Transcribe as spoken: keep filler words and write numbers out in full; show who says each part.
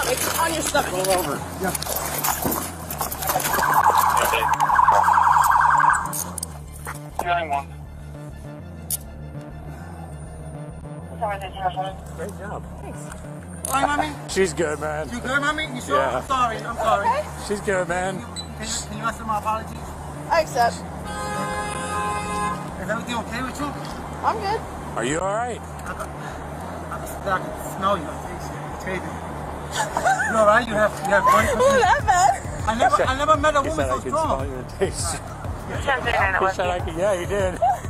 Speaker 1: It's on your stomach.
Speaker 2: Roll over. Yeah.
Speaker 3: Hearing one.
Speaker 2: Great job.
Speaker 1: Thanks.
Speaker 4: All right, mommy?
Speaker 2: She's good, man.
Speaker 4: You good, mommy? You sure?
Speaker 2: Yeah.
Speaker 4: I'm sorry. I'm sorry.
Speaker 1: Okay.
Speaker 2: She's good, man.
Speaker 4: Can you, can you, can you answer my apologies?
Speaker 1: I accept.
Speaker 4: Is everything okay with you?
Speaker 1: I'm good.
Speaker 2: Are you all right?
Speaker 4: I, I, I can smell you. I taste you. It's crazy. You all right? You have you have voice.
Speaker 1: Oh, that bad.
Speaker 4: I never I never met a
Speaker 2: He
Speaker 4: woman
Speaker 2: said
Speaker 4: so
Speaker 2: I could
Speaker 4: strong.
Speaker 2: smell your taste.
Speaker 3: ten thirty-nine,
Speaker 2: He said I could, yeah, he did.